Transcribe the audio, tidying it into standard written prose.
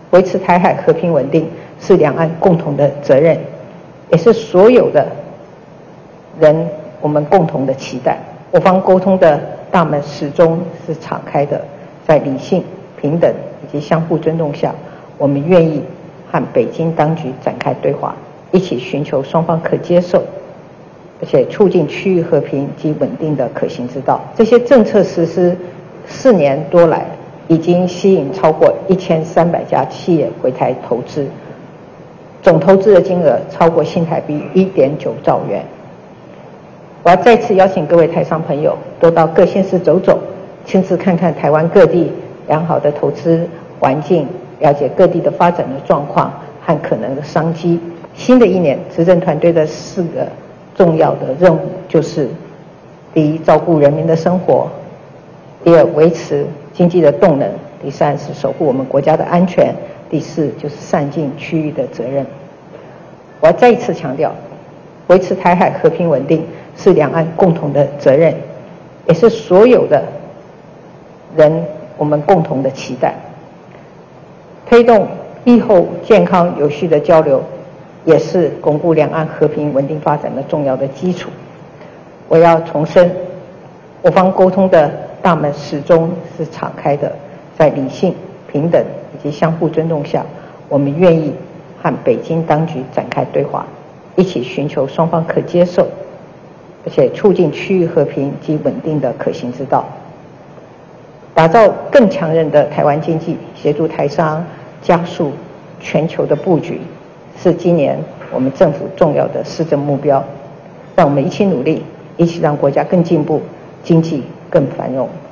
维持台海和平稳定是两岸共同的责任，也是所有的人我们共同的期待。我方沟通的大门始终是敞开的，在理性、平等以及相互尊重下，我们愿意和北京当局展开对话，一起寻求双方可接受而且促进区域和平及稳定的可行之道。这些政策实施4年多来，已经吸引超过1300家企业回台投资，总投资的金额超过新台币1.9兆元。我要再次邀请各位台商朋友多到各县市走走，亲自看看台湾各地良好的投资环境，了解各地的发展的状况和可能的商机。新的一年，执政团队的4个重要的任务就是：第一，照顾人民的生活；第二，维持经济的动能；第三是守护我们国家的安全；第四就是善尽区域的责任。我要再一次强调，维持台海和平稳定是两岸共同的责任，也是所有的人我们共同的期待。推动疫后健康有序的交流，也是巩固两岸和平稳定发展的重要的基础。我要重申，我方沟通的大门始终是敞开的，在理性、平等以及相互尊重下，我们愿意和北京当局展开对话，一起寻求双方可接受而且促进区域和平及稳定的可行之道，打造更强韧的台湾经济，协助台商加速全球的布局，是今年我们政府重要的施政目标。让我们一起努力，一起让国家更进步，经济更繁荣。